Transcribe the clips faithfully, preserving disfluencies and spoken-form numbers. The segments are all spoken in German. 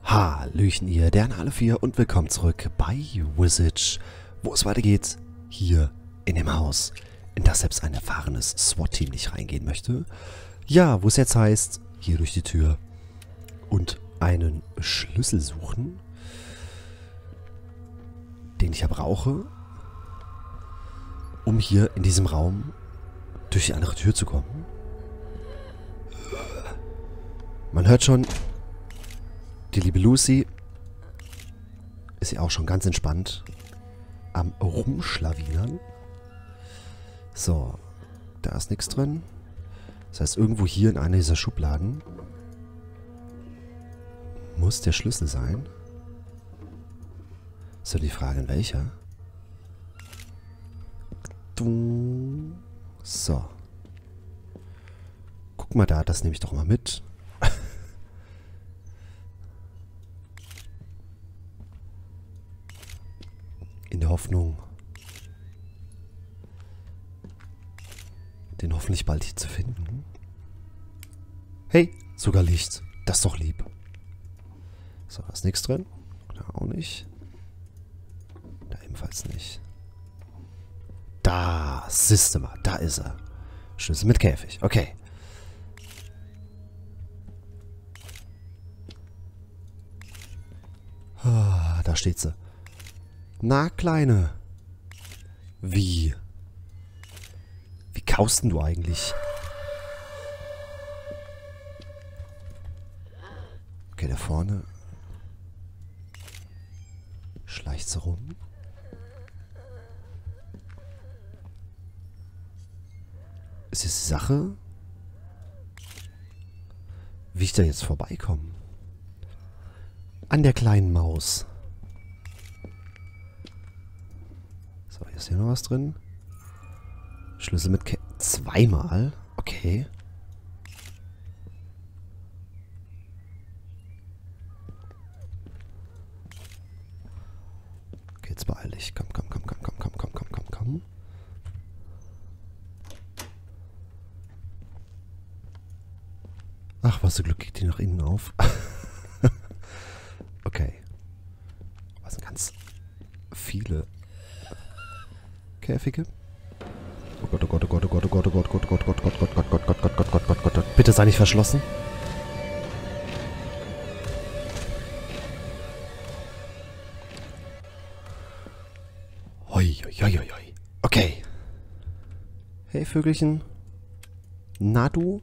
Hallöchen ihr, der alle vier und willkommen zurück bei Visage, wo es weitergeht, hier in dem Haus, in das selbst ein erfahrenes SWAT-Team nicht reingehen möchte. Ja, wo es jetzt heißt, hier durch die Tür und einen Schlüssel suchen, den ich ja brauche, um hier in diesem Raum durch die andere Tür zu kommen. Man hört schon, die liebe Lucy ist ja auch schon ganz entspannt am Rumschlawinern. So, da ist nichts drin. Das heißt, irgendwo hier in einer dieser Schubladen muss der Schlüssel sein. Ist ja die Frage, in welcher. So. Guck mal da, das nehme ich doch mal mit. In der Hoffnung, den hoffentlich bald hier zu finden. Hey, sogar Licht. Das ist doch lieb. So, da ist nichts drin. Da auch nicht. Da ebenfalls nicht. Da, siehste mal, da ist er. Schlüssel mit Käfig. Okay. Ah, da steht sie. Na, Kleine. Wie? Wie kaust denn du eigentlich? Okay, da vorne schleicht sie rum. Ist es die Sache, wie ich da jetzt vorbeikomme? An der kleinen Maus. So, hier ist hier noch was drin. Schlüssel mit Ke zweimal. Okay. Okay, jetzt beeil dich. Komm, komm, komm, komm, komm, komm, komm, komm, komm, komm. Ach, was für Glück, geht die nach innen auf. Okay. Was sind ganz viele Käfige. Oh Gott, oh Gott, oh Gott, oh Gott, oh Gott, oh Gott, oh Gott, oh Gott, oh Gott, Gott, Gott, Gott, Gott, Gott, Gott, Gott, Gott, Gott, Gott. Bitte sei nicht verschlossen. Hoi, hoi, hoi, hoi. Okay. Hey, Vögelchen. Na du?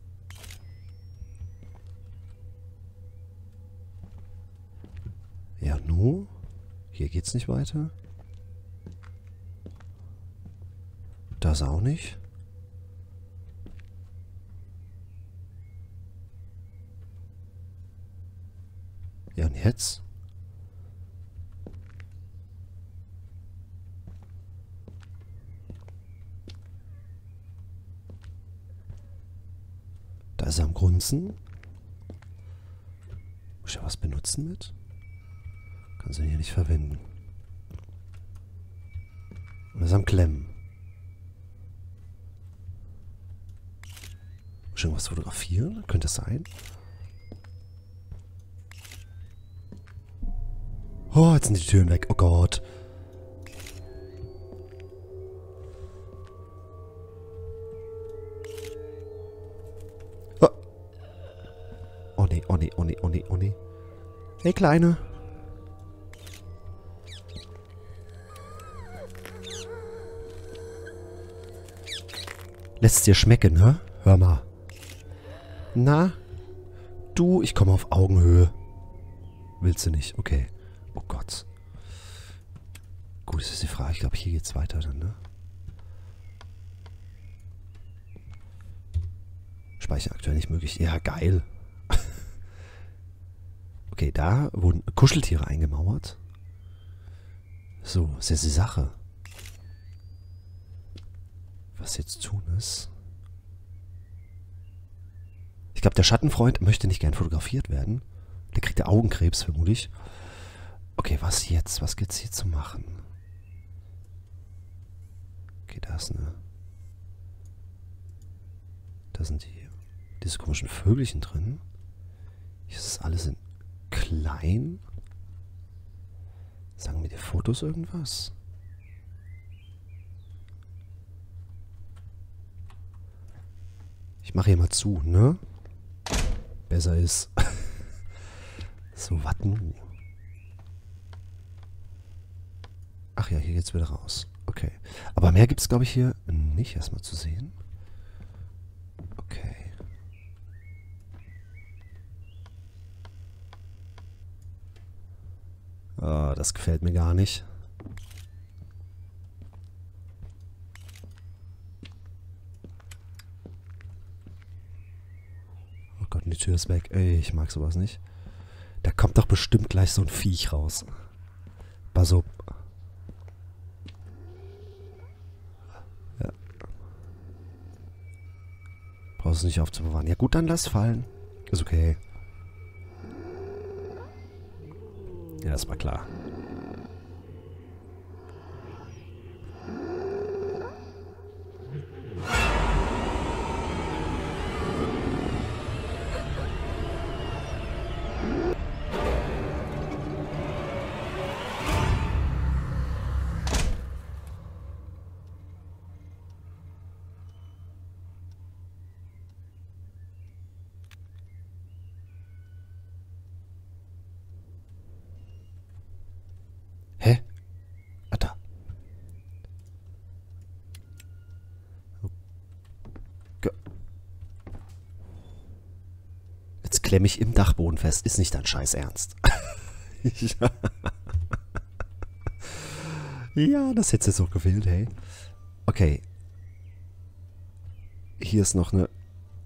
Ja, nu? Hier geht's nicht weiter. Das auch nicht. Ja, und jetzt? Da ist er am Grunzen. Muss ich ja was benutzen mit? Kann sie hier nicht verwenden. Und er ist am Klemmen. Muss ich irgendwas fotografieren? Könnte es sein? Oh, jetzt sind die Türen weg. Oh Gott. Oh, oh nee, oh nee, oh nee, oh nee, oh nee. Hey, Kleine. Lässt es dir schmecken, ne? Hör mal. Na? Du, ich komme auf Augenhöhe. Willst du nicht? Okay. Oh Gott. Gut, das ist die Frage. Ich glaube, hier geht's weiter dann, ne? Speichern aktuell nicht möglich. Ja, geil. Okay, da wurden Kuscheltiere eingemauert. So, ist jetzt die Sache. Was jetzt tun ist. Ich glaube, der Schattenfreund möchte nicht gern fotografiert werden. Der kriegt ja Augenkrebs, vermutlich. Okay, was jetzt? Was gibt's hier zu machen? Okay, da ist eine... Da sind die... Diese komischen Vögelchen drin. Hier ist alles in klein. Sagen mir die Fotos irgendwas? Ich mache hier mal zu, ne? Besser ist. So, was nun? Ach ja, hier geht's wieder raus. Okay. Aber mehr gibt's, glaube ich, hier nicht erstmal zu sehen. Okay. Oh, das gefällt mir gar nicht. Oh Gott, die Tür ist weg. Ey, ich mag sowas nicht. Da kommt doch bestimmt gleich so ein Viech raus. Pass auf. Ja. Brauchst du nicht aufzubewahren. Ja gut, dann lass fallen. Ist okay. Ja, das war klar. Hä? Ah, da. Okay. Jetzt klemme ich im Dachboden fest. Ist nicht dein Scheiß Ernst. Ja. Ja, das hätte es auch gefehlt, hey. Okay. Hier ist noch eine...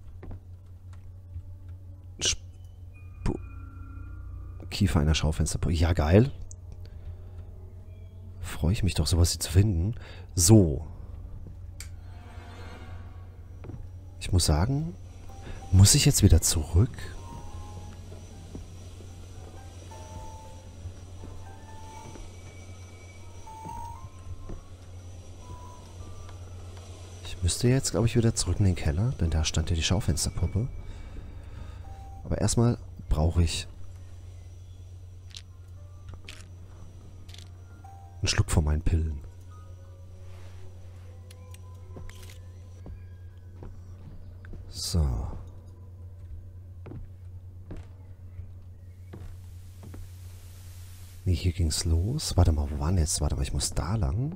Sp Kiefer einer Schaufenster. Ja, geil. Freue ich mich doch, sowas hier zu finden. So. Ich muss sagen, muss ich jetzt wieder zurück? Ich müsste jetzt, glaube ich, wieder zurück in den Keller, denn da stand ja die Schaufensterpuppe. Aber erstmal brauche ich einen Schluck von meinen Pillen. So. Nee, hier ging's los. Warte mal, wo waren jetzt? Warte mal, ich muss da lang.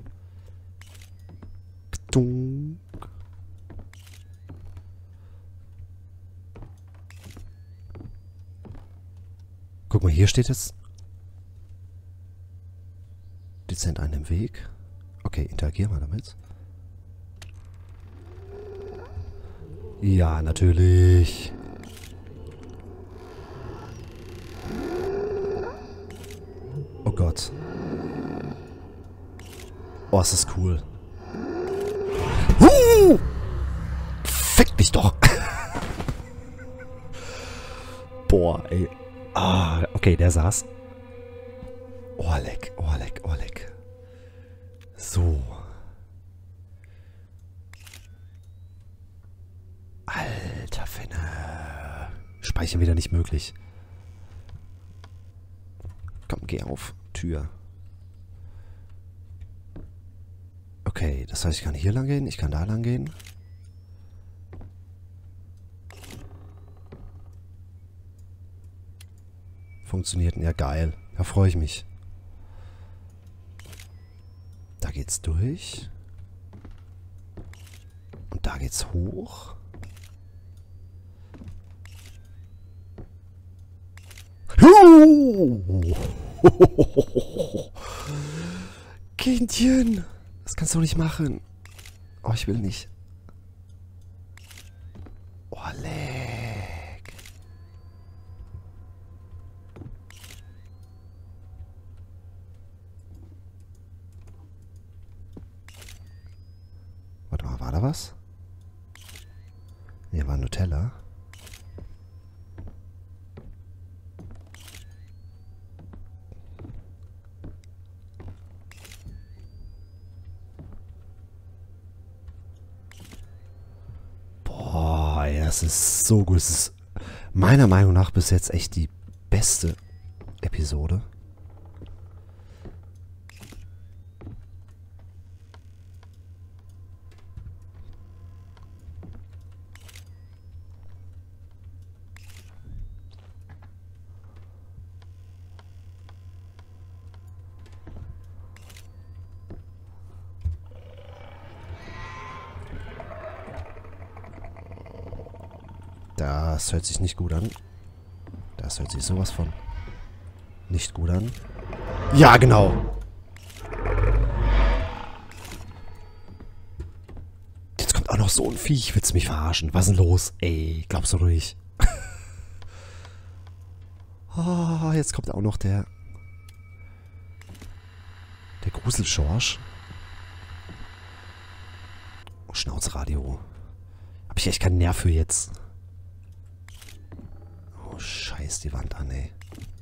Ktunk. Guck mal, hier steht jetzt dezent einen im Weg. Okay, interagier mal damit. Ja, natürlich. Oh Gott. Oh, ist das cool. Uh! Fick mich doch. Boah, ey. Ah, okay, der saß. Oh, leck, oh, leck, oh, leck. So. Alter Finne. Speichern wieder nicht möglich. Komm, geh auf. Tür. Okay, das heißt, ich kann hier lang gehen, ich kann da lang gehen. Funktioniert, ja geil. Da freue ich mich. Da geht's durch. Und da geht's hoch. Kindchen! Das kannst du nicht machen. Oh, ich will nicht. Oh, leck. Warte mal, war da was? Nee, war Nutella. Das ist so gut. Das ist meiner Meinung nach bis jetzt echt die beste Episode. Das hört sich nicht gut an. Das hört sich sowas von nicht gut an. Ja, genau. Jetzt kommt auch noch so ein Viech. Willst du mich verarschen? Was ist denn los? Ey, glaubst du ruhig? Oh, jetzt kommt auch noch der... Der Gruselschorsch. Oh, Schnauzradio. Hab ich echt keinen Nerv für jetzt. Oh, scheiß die Wand an, ey.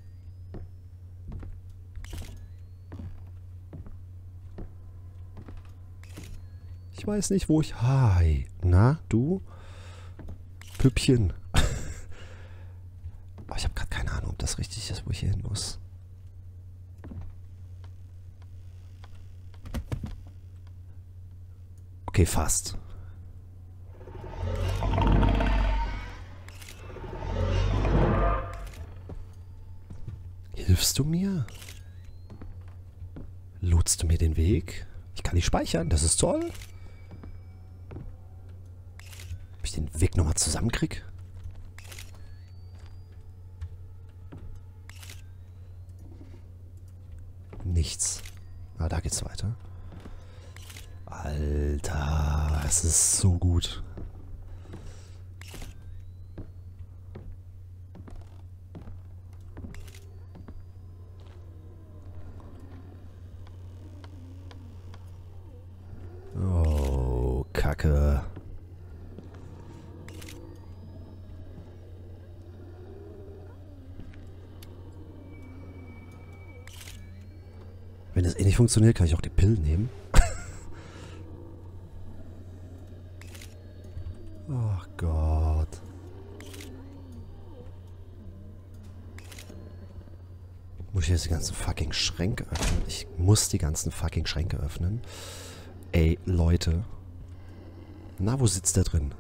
Ich weiß nicht, wo ich... Hi. Na, du? Püppchen. Aber ich habe gerade keine Ahnung, ob das richtig ist, wo ich hier hin muss. Okay, fast. Hilfst du mir? Lotst du mir den Weg? Ich kann nicht speichern, das ist toll. Ob ich den Weg nochmal zusammenkrieg? Nichts. Ah, da geht's weiter. Alter, es ist so gut. Oh, Kacke. Wenn das eh nicht funktioniert, kann ich auch die Pillen nehmen. Ach Gott. Muss ich jetzt die ganzen fucking Schränke öffnen? Ich muss die ganzen fucking Schränke öffnen. Ey, Leute. Na, wo sitzt der drin?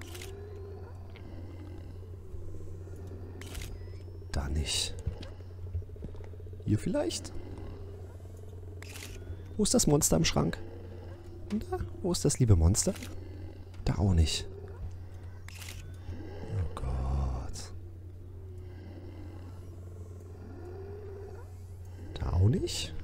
Da nicht. Hier vielleicht? Wo ist das Monster im Schrank? Da, wo ist das liebe Monster? Da auch nicht. Oh Gott. Da auch nicht?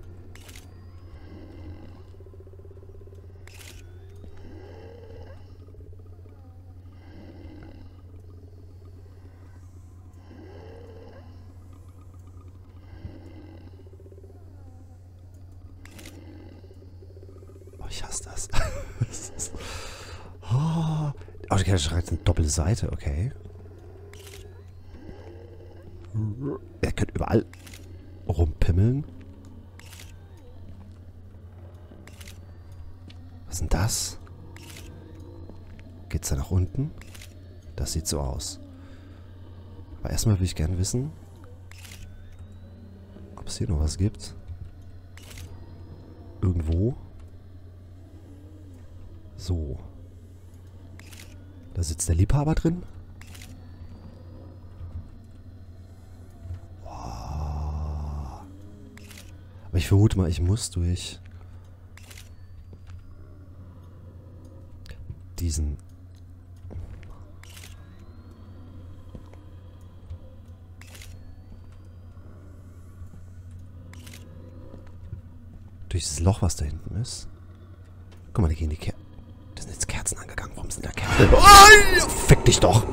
Ich hasse das. Oh, oh, der schreibt eine doppelte Seite, okay. Er könnte überall rumpimmeln. Was ist denn das? Geht's da nach unten? Das sieht so aus. Aber erstmal will ich gerne wissen, ob es hier noch was gibt. Irgendwo. So. Da sitzt der Liebhaber drin. Wow. Aber ich vermute mal, ich muss durch diesen... durch dieses Loch, was da hinten ist. Guck mal, da gehen die Kerzen. Da sind jetzt Kerzen angegangen. Warum sind da Kerzen? Oh, fick dich doch!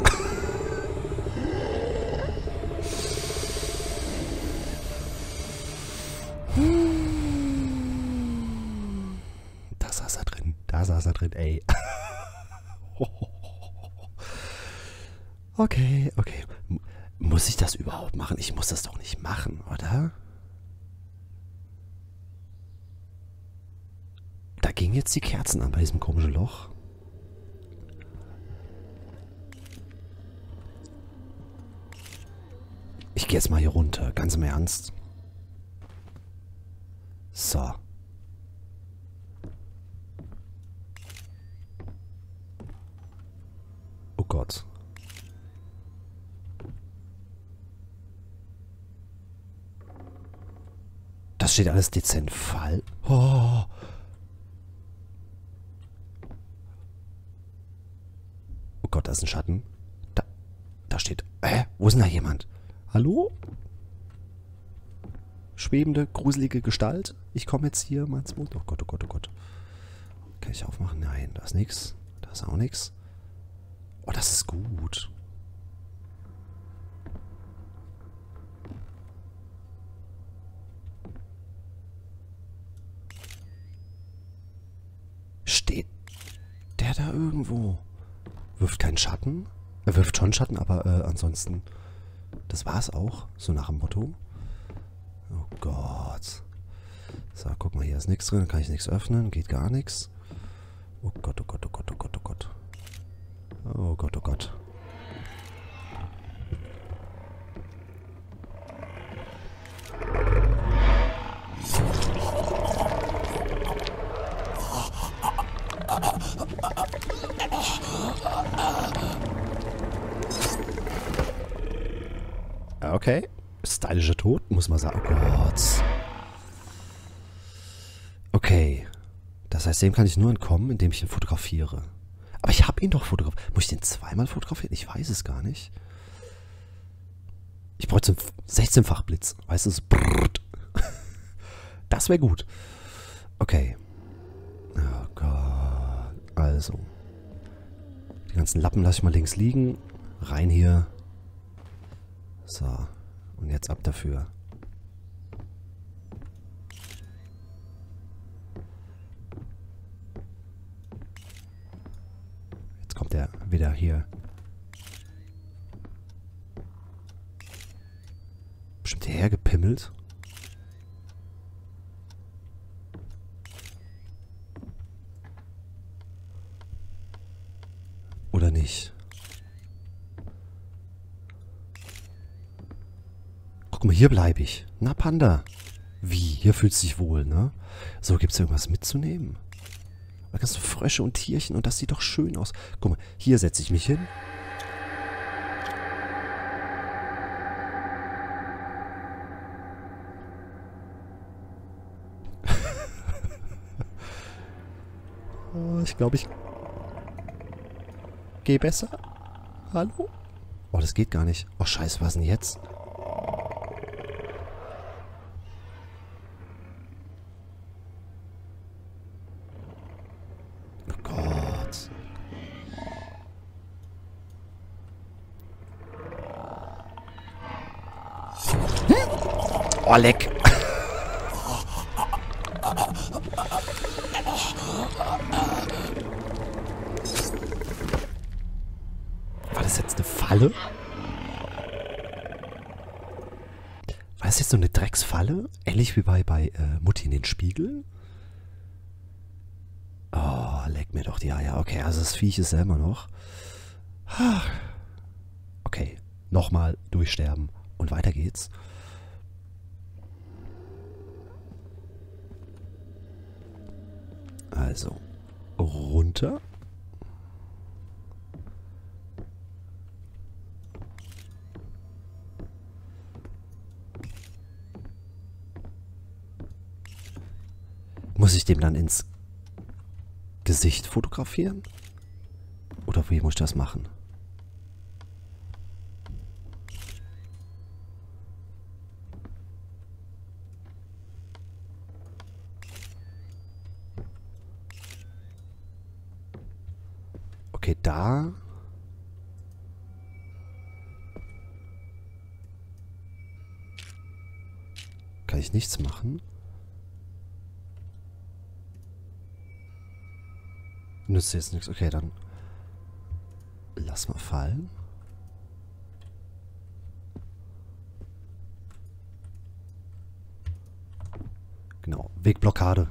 Da saß er drin. Da saß er drin, ey. Okay, okay. Muss ich das überhaupt machen? Ich muss das doch nicht machen, oder? Da gingen jetzt die Kerzen an bei diesem komischen Loch. Ich gehe jetzt mal hier runter, ganz im Ernst. So. Oh Gott. Das steht alles dezent Fall. Oh. Oh Gott, da ist ein Schatten. Da, da steht... Hä? Wo ist denn da jemand? Hallo? Schwebende, gruselige Gestalt. Ich komme jetzt hier mal ins Mund. Oh Gott, oh Gott, oh Gott. Kann ich aufmachen? Nein, da ist nichts. Da ist auch nichts. Oh, das ist gut. Steht der da irgendwo? Wirft keinen Schatten? Er wirft schon Schatten, aber äh, ansonsten... Das war's auch. So nach dem Motto. Oh Gott. So, guck mal, hier ist nichts drin. Kann ich nichts öffnen. Geht gar nichts. Oh Gott, oh Gott, oh Gott, oh Gott, oh Gott. Oh Gott, oh Gott. Okay. Stylischer Tod, muss man sagen. Oh Gott. Okay. Das heißt, dem kann ich nur entkommen, indem ich ihn fotografiere. Aber ich habe ihn doch fotografiert. Muss ich den zweimal fotografieren? Ich weiß es gar nicht. Ich bräuchte einen sechzehnfach Blitz. Weißt du, brrrt. Das wäre gut. Okay. Oh Gott. Also. Die ganzen Lappen lasse ich mal links liegen. Rein hier. So. Und jetzt ab dafür. Jetzt kommt er wieder hier. Bestimmt hierher gepimmelt. Oder nicht? Guck mal, hier bleibe ich. Na, Panda. Wie? Hier fühlt es sich wohl, ne? So, gibt es irgendwas mitzunehmen? Da kannst du Frösche und Tierchen und das sieht doch schön aus. Guck mal, hier setze ich mich hin. Oh, ich glaube, ich gehe besser. Hallo? Oh, das geht gar nicht. Oh, scheiße, was denn jetzt? Oh, leck. War das jetzt eine Falle? War das jetzt so eine Drecksfalle? Ähnlich wie bei, bei äh, Mutti in den Spiegel? Oh, leck mir doch die Eier. Okay, also das Viech ist selber noch. Okay, nochmal durchsterben. Und weiter geht's. Also, runter. Muss ich dem dann ins Gesicht fotografieren? Oder wie muss ich das machen? Okay, da. Kann ich nichts machen. Nützt jetzt nichts. Okay, dann lass mal fallen. Genau, Wegblockade.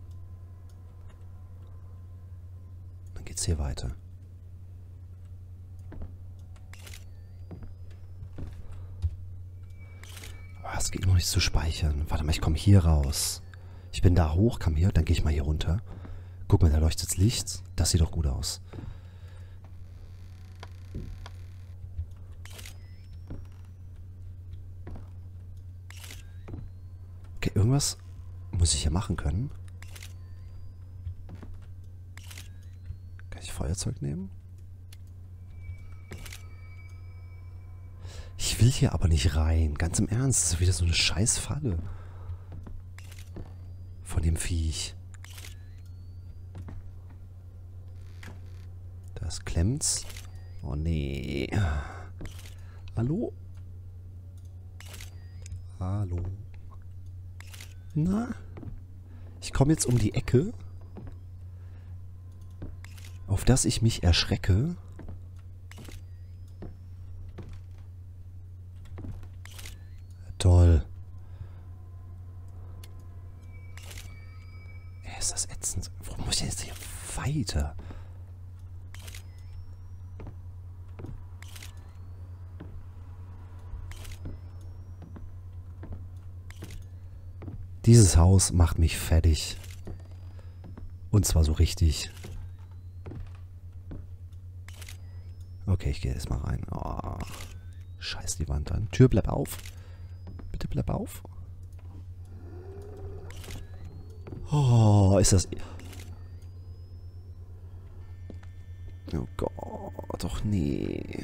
Dann geht's hier weiter. Es geht noch nicht zu speichern. Warte mal, ich komme hier raus. Ich bin da hoch, komm hier, dann gehe ich mal hier runter. Guck mal, da leuchtet das Licht. Das sieht doch gut aus. Okay, irgendwas muss ich hier machen können. Kann ich Feuerzeug nehmen? Ich will hier aber nicht rein. Ganz im Ernst. Das ist wieder so eine scheiß Falle. Von dem Viech. Das klemmt's. Oh nee. Hallo? Hallo? Na? Ich komme jetzt um die Ecke, auf das ich mich erschrecke. Toll. Ey, ist das ätzend. Warum muss ich jetzt hier weiter? Dieses Haus macht mich fertig. Und zwar so richtig. Okay, ich gehe jetzt mal rein. Oh, scheiß die Wand an. Tür, bleib auf. Bitte bleib auf. Oh, ist das... Oh Gott, doch nee.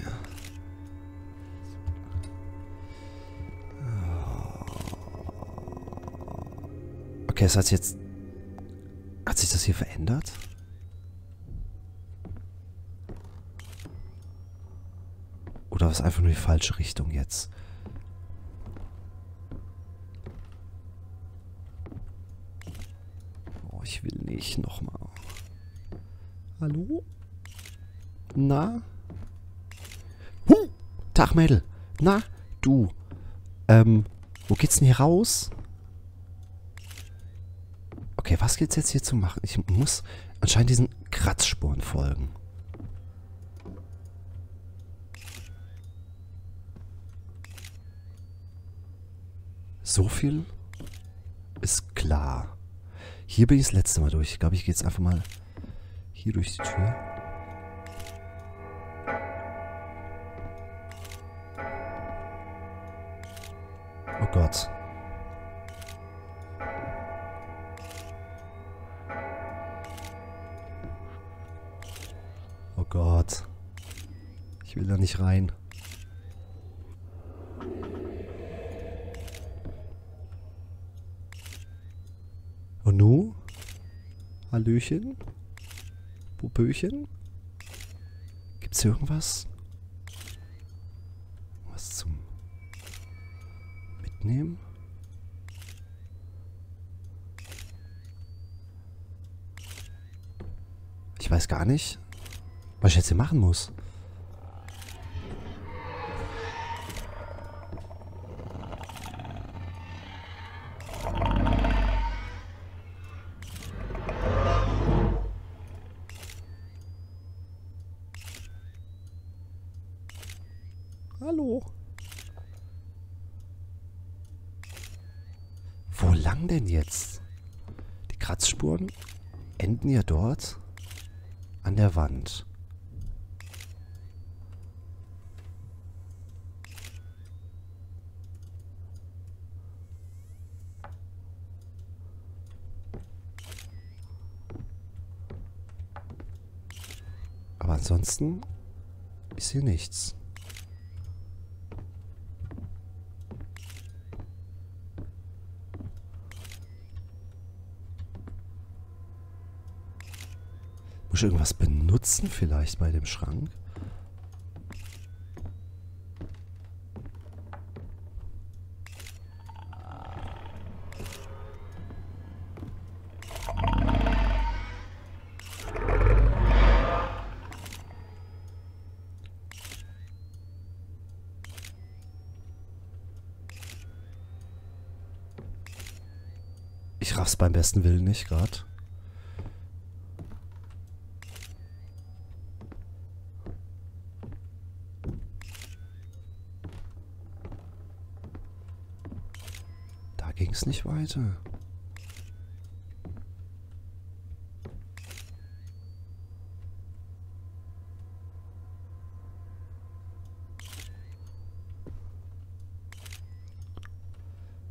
Okay, es hat jetzt... Hat sich das hier verändert? Oder war es einfach nur die falsche Richtung jetzt? Oh, ich will nicht nochmal. Hallo? Na? Huh! Tag, Mädel. Na? Du. Ähm, wo geht's denn hier raus? Okay, was geht's jetzt hier zu machen? Ich muss anscheinend diesen Kratzspuren folgen. So viel ist klar. Hier bin ich das letzte Mal durch. Ich glaube, ich gehe jetzt einfach mal hier durch die Tür. Oh Gott. Oh Gott. Ich will da nicht rein. Und nu? Hallöchen? Popöchen? Gibt's hier irgendwas? Was zum Mitnehmen? Ich weiß gar nicht, was ich jetzt hier machen muss. Hallo? Wo lang denn jetzt? Die Kratzspuren enden ja dort an der Wand. Aber ansonsten ist hier nichts. Muss ich irgendwas benutzen vielleicht bei dem Schrank? Ich raff's beim besten Willen nicht gerade. Da ging's nicht weiter.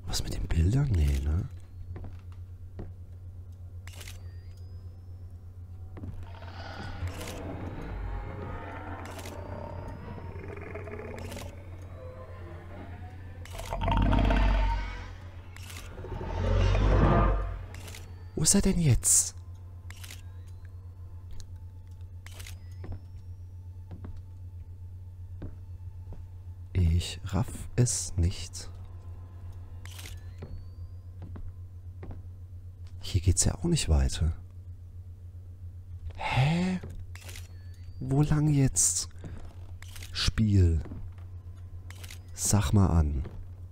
Was mit den Bildern? Nee, ne? Wo ist er denn jetzt? Ich raff es nicht. Hier geht's ja auch nicht weiter. Hä? Wo lang jetzt? Spiel. Sag mal an.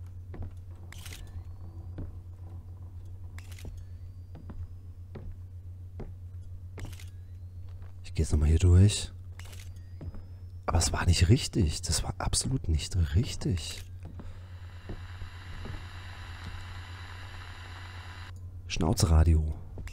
Ich gehe jetzt nochmal hier durch. Aber es war nicht richtig. Das war absolut nicht richtig. Schnauzradio.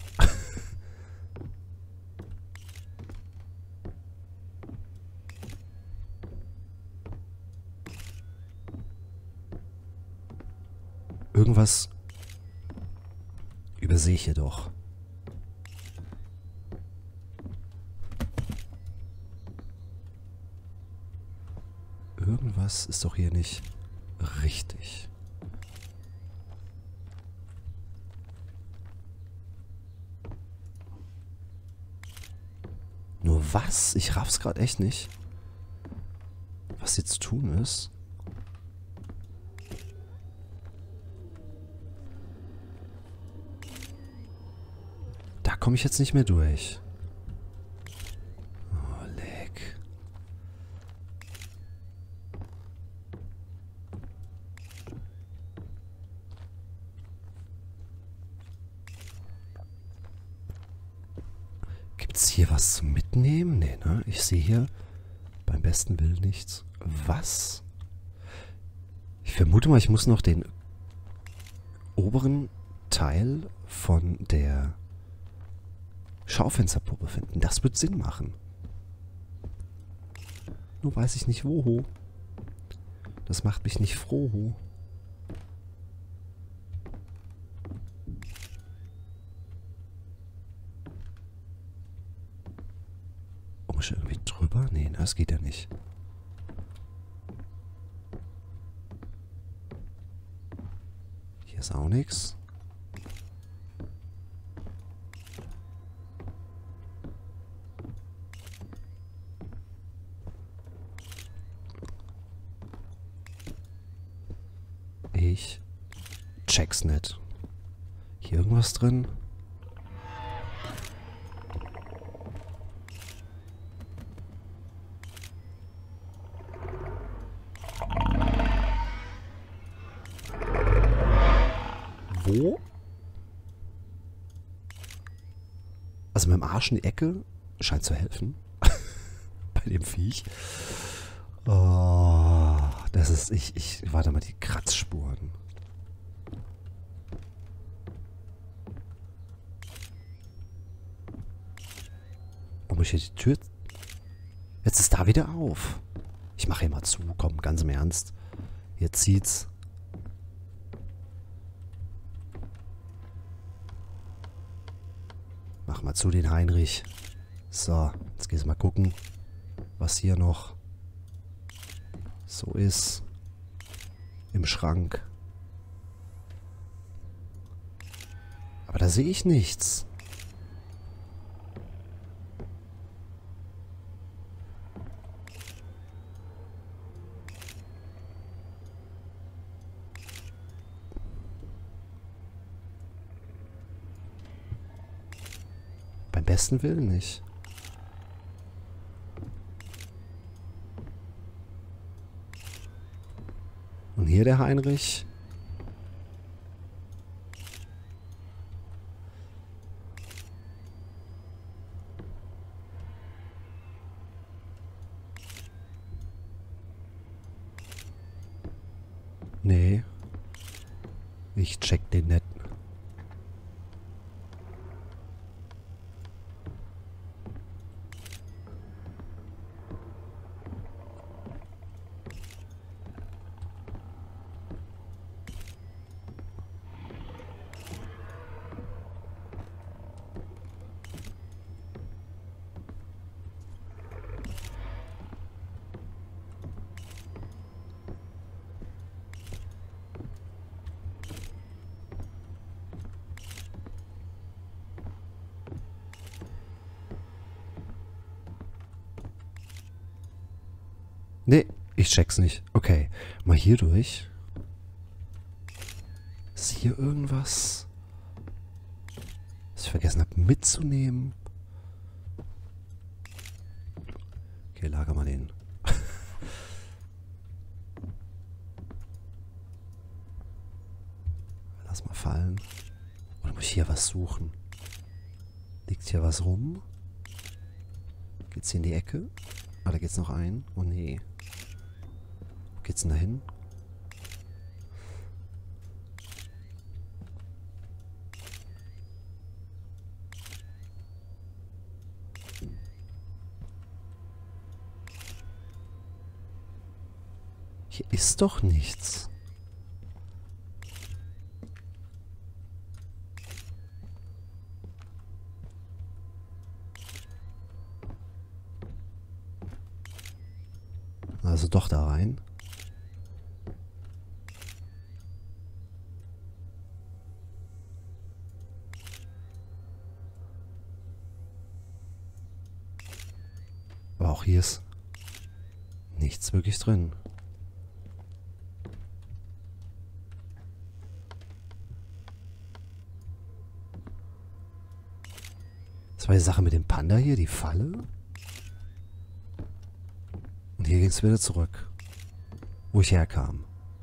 Irgendwas übersehe ich hier doch. Irgendwas ist doch hier nicht richtig. Nur was? Ich raff's gerade echt nicht. Was jetzt zu tun ist. Da komme ich jetzt nicht mehr durch. Oh, leck. Gibt's hier was zum Mitnehmen? Nee, ne? Ich sehe hier beim besten Willen nichts. Was? Ich vermute mal, ich muss noch den oberen Teil von der Schaufensterpuppe finden. Das wird Sinn machen. Nur weiß ich nicht, wo. Das macht mich nicht froh. Oh, muss ich irgendwie drüber? Nee, das geht ja nicht. Hier ist auch nichts. Ich check's nicht. Hier irgendwas drin? Wo? Also mit dem Arsch in die Ecke scheint zu helfen. Bei dem Viech. Oh, das ist... Ich, ich... Warte mal, die Kratzspuren. Warum ist hier die Tür... Jetzt ist da wieder auf. Ich mache hier mal zu. Komm, ganz im Ernst. Jetzt zieht's. Mach mal zu den Heinrich. So, jetzt gehst du mal gucken, was hier noch so ist. Im Schrank. Aber da sehe ich nichts. Beim besten Willen nicht. Und hier der Heinrich. Nee. Ich check den nicht. Nee, ich check's nicht. Okay, mal hier durch. Ist hier irgendwas, was ich vergessen habe mitzunehmen? Okay, lager mal den. Lass mal fallen. Oder muss ich hier was suchen? Liegt hier was rum? Geht's hier in die Ecke? Ah, da geht's noch ein. Oh nee. Wo geht's denn da hin? Hier ist doch nichts. Also doch da rein. Aber auch hier ist nichts wirklich drin. Das war die Sache mit dem Panda hier, die Falle. Und hier ging es wieder zurück. Wo ich herkam.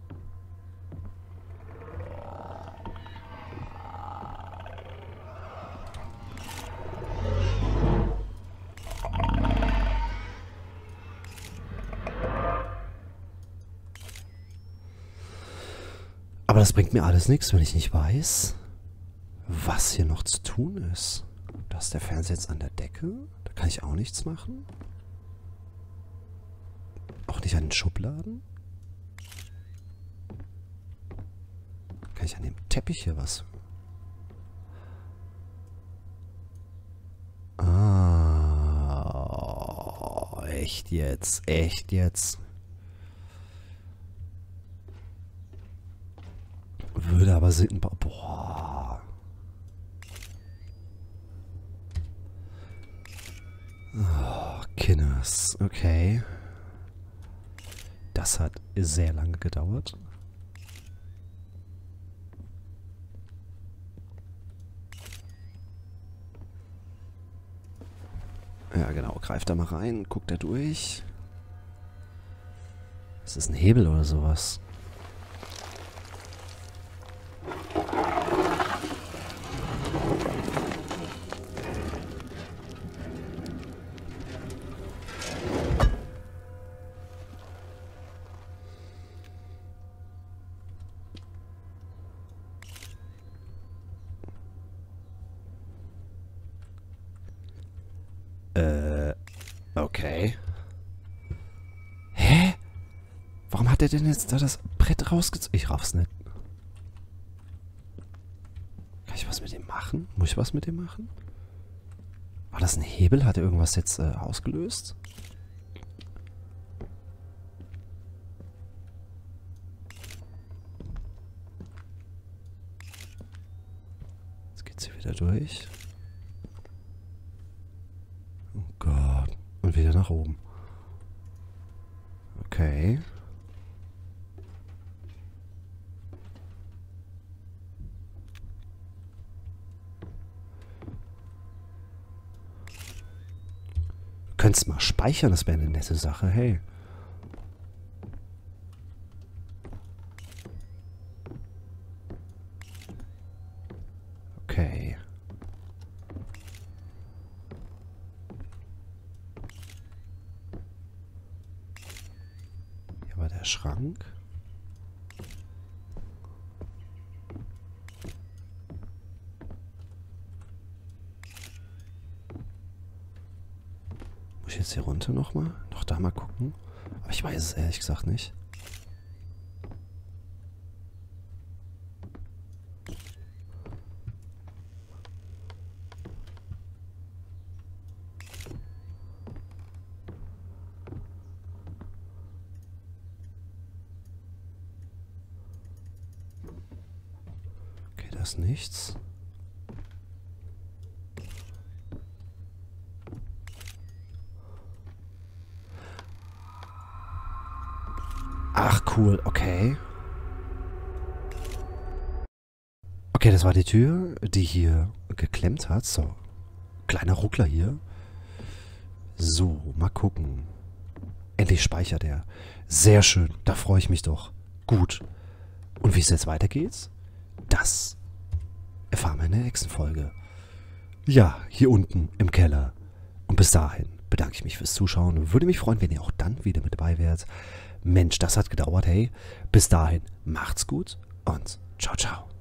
Aber das bringt mir alles nichts, wenn ich nicht weiß, was hier noch zu tun ist. Da ist der Fernseher jetzt an der Decke. Da kann ich auch nichts machen. Auch nicht an den Schubladen. Kann ich an dem Teppich hier was? Ah, echt jetzt, echt jetzt. Würde aber Sinn... Boah. Oh, Kinners. Okay. Das hat sehr lange gedauert. Ja, genau. Greift da mal rein. Guckt da durch. Ist das ein Hebel oder sowas? Äh, okay. Hä? Warum hat er denn jetzt da das Brett rausgezogen? Ich raff's nicht. Kann ich was mit dem machen? Muss ich was mit dem machen? War das ein Hebel? Hat er irgendwas jetzt äh, ausgelöst? Jetzt geht's hier wieder durch. Oh Gott. Und wieder nach oben. Okay. Du könntest mal speichern, das wäre eine nette Sache. Hey. Okay. Hier war der Schrank. Muss ich jetzt hier runter nochmal? Noch da mal gucken? Aber ich weiß es ehrlich gesagt nicht. Okay, da ist nichts. cool. Okay. Okay, das war die Tür, die hier geklemmt hat. So, kleiner Ruckler hier. So, mal gucken. Endlich speichert er. Sehr schön, da freue ich mich doch. Gut. Und wie es jetzt weitergeht, das erfahren wir in der nächsten Folge. Ja, hier unten im Keller. Und bis dahin bedanke ich mich fürs Zuschauen. Würde mich freuen, wenn ihr auch dann wieder mit dabei wärt. Mensch, das hat gedauert, hey. Bis dahin, macht's gut und ciao, ciao.